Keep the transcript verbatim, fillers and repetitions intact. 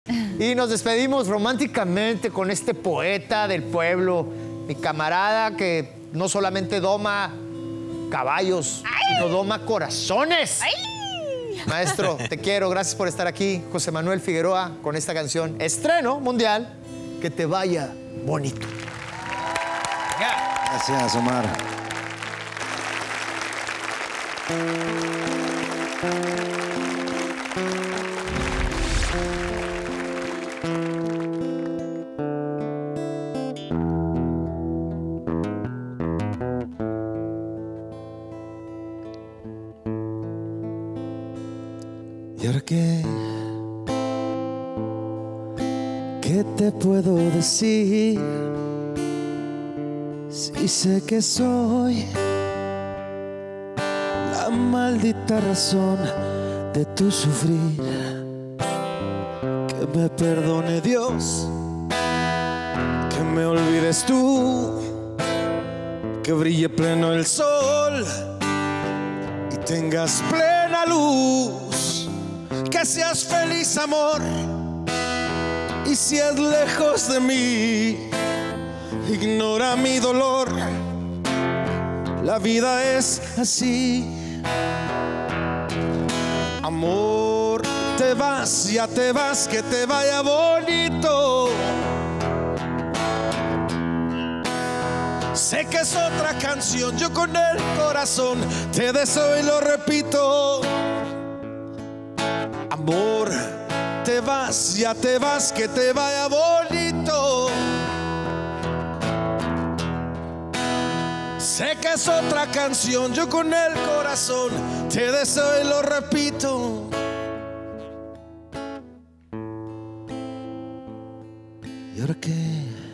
Y nos despedimos románticamente con este poeta del pueblo, mi camarada que no solamente doma caballos, ¡ay!, sino doma corazones. ¡Ay! Maestro, te quiero, gracias por estar aquí. José Manuel Figueroa con esta canción, estreno mundial, Que te vaya bonito. Gracias, Omar. ¿Y ahora qué? ¿Qué te puedo decir? Si sé que soy la maldita razón de tu sufrir. Que me perdone Dios, que me olvides tú, que brille pleno el sol y tengas plena luz. Que seas feliz, amor, y si es lejos de mí, ignora mi dolor. La vida es así. Amor, te vas, ya te vas, que te vaya bonito. Sé que es otra canción, yo con el corazón te deseo y lo repito. Amor, te vas, ya te vas, que te vaya bonito. Sé que es otra canción, yo con el corazón te deseo y lo repito. ¿Y ahora qué?